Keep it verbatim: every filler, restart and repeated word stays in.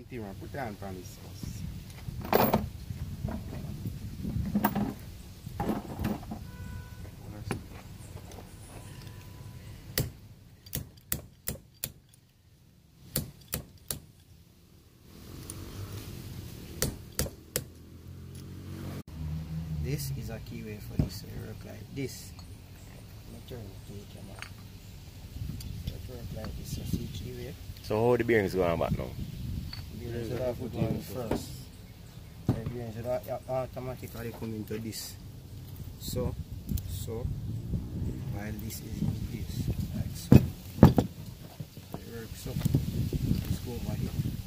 interior and put it on from this house. This is a keyway for this, so it work like this. Let me turn the camera. So it work like this, you see keyway. So how the bearings going back now? Bearings should have put on first. The bearings should have automatically come into this. So, so, while this is in place, like so. So it works up. Let's go over here.